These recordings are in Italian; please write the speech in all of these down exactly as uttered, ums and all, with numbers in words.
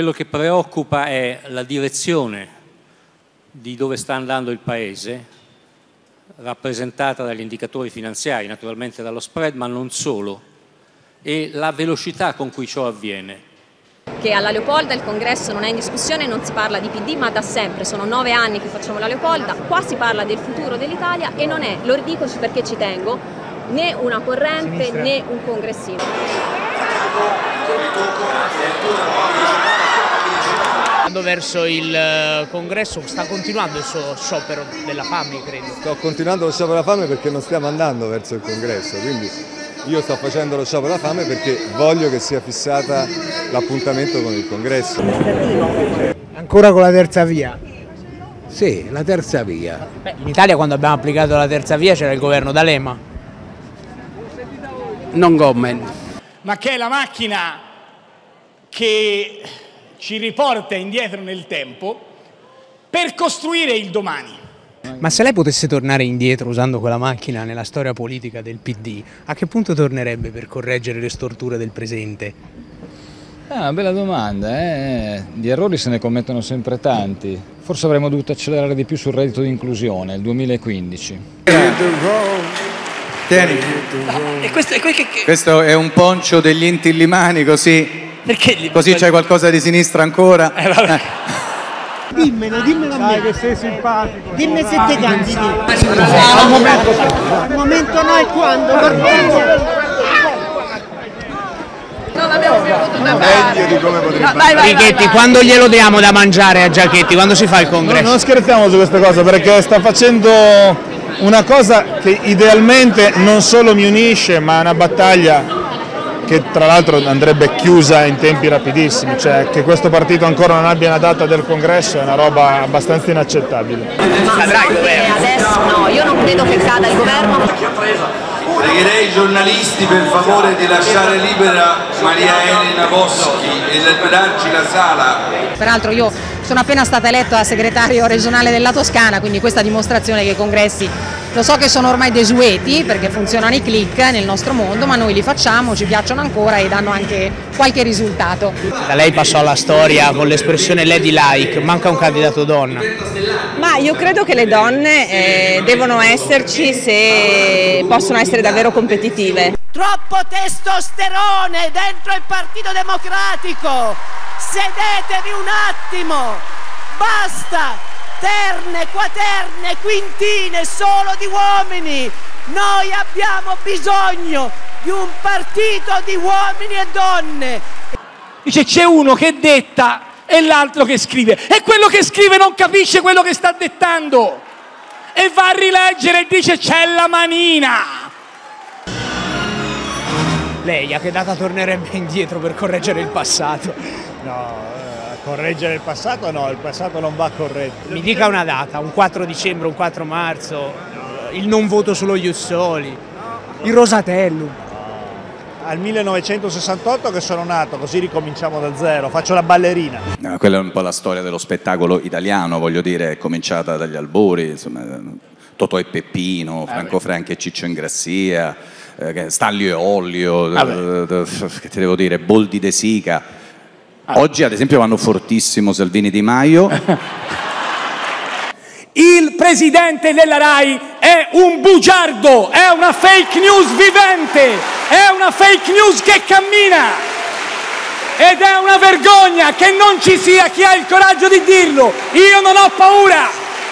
Quello che preoccupa è la direzione di dove sta andando il Paese, rappresentata dagli indicatori finanziari, naturalmente dallo spread, ma non solo, e la velocità con cui ciò avviene. Che alla Leopolda il congresso non è in discussione, non si parla di P D, ma da sempre, sono nove anni che facciamo la Leopolda, qua si parla del futuro dell'Italia e non è, lo ridico perché ci tengo, né una corrente né un congressino. Andando verso il congresso, sta continuando il suo sciopero della fame, credo. Sto continuando lo sciopero della fame perché non stiamo andando verso il congresso, quindi io sto facendo lo sciopero della fame perché voglio che sia fissata l'appuntamento con il congresso. Ancora con la terza via? Sì, la terza via. Beh, in Italia quando abbiamo applicato la terza via c'era il governo D'Alema. Non comment. Ma che è la macchina che ci riporta indietro nel tempo per costruire il domani. Ma se lei potesse tornare indietro usando quella macchina nella storia politica del P D, a che punto tornerebbe per correggere le storture del presente? È una bella domanda, eh? Di errori se ne commettono sempre tanti. Forse avremmo dovuto accelerare di più sul reddito di inclusione, il duemilaquindici. Tieni. E questo, è quel che... Questo è un poncio degli intillimani, così, Perché così c'è qualcosa di sinistra ancora. Eh, vabbè. Dimmelo, dimmelo a me. Sai che sei simpatico. Dimmi se ti candidi. Al momento, al momento no, e quando? Non abbiamo più potuto Meglio di come potrebbe. No, vai, vai, Righetti, vai, vai. quando glielo diamo da mangiare a Giachetti? Quando si fa il congresso? No, non scherziamo su queste cose perché sta facendo una cosa che idealmente non solo mi unisce, ma è una battaglia che tra l'altro andrebbe chiusa in tempi rapidissimi, cioè che questo partito ancora non abbia una data del congresso è una roba abbastanza inaccettabile. Cadrà il governo? Adesso no, io non credo che cada il governo. Pregherei i giornalisti per favore di lasciare libera Maria Elena Boschi e di darci la sala. Peraltro io sono appena stata eletta segretario regionale della Toscana, quindi questa dimostrazione che i congressi, lo so che sono ormai desueti perché funzionano i click nel nostro mondo, ma noi li facciamo, ci piacciono ancora e danno anche qualche risultato. Da lei passò alla storia con l'espressione Lady Like, manca un candidato donna. Ma io credo che le donne eh, devono esserci se possono essere davvero competitive. Troppo testosterone dentro il Partito Democratico! Sedetevi un attimo! Basta! Terne, quaterne, quintine, solo di uomini! Noi abbiamo bisogno di un partito di uomini e donne! Dice c'è uno che detta e l'altro che scrive, e quello che scrive non capisce quello che sta dettando e va a rileggere e dice c'è la manina. Lei a che data tornerebbe indietro per correggere il passato? No, eh, correggere il passato no, il passato non va corretto. Mi dica una data, un quattro dicembre, un quattro marzo, il non voto sullo Ius Soli, il Rosatellum. Al millenovecentosessantotto che sono nato, così ricominciamo da zero, faccio la ballerina. No, quella è un po' la storia dello spettacolo italiano, voglio dire, è cominciata dagli albori, insomma, Totò e Peppino, Franco Franchi e Ciccio Ingrassia, eh, Stanlio e Ollio, eh, che ti devo dire, Boldi De Sica. Oggi ad esempio vanno fortissimo Salvini Di Maio. Il presidente della RAI è un bugiardo, è una fake news vivente, è una fake news che cammina ed è una vergogna che non ci sia chi ha il coraggio di dirlo. Io non ho paura.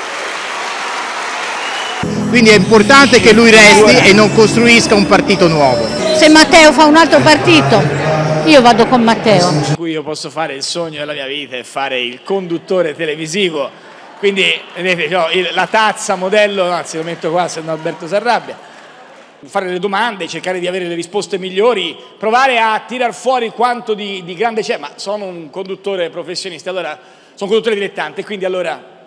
Quindi è importante che lui resti e non costruisca un partito nuovo. Se Matteo fa un altro partito, io vado con Matteo. Qui io posso fare il sogno della mia vita e fare il conduttore televisivo. Quindi, vedete, no, il, la tazza, modello, anzi lo metto qua se no Alberto si arrabbia, fare le domande, cercare di avere le risposte migliori, provare a tirar fuori quanto di, di grande c'è, ma sono un conduttore professionista, allora sono un conduttore dilettante, quindi allora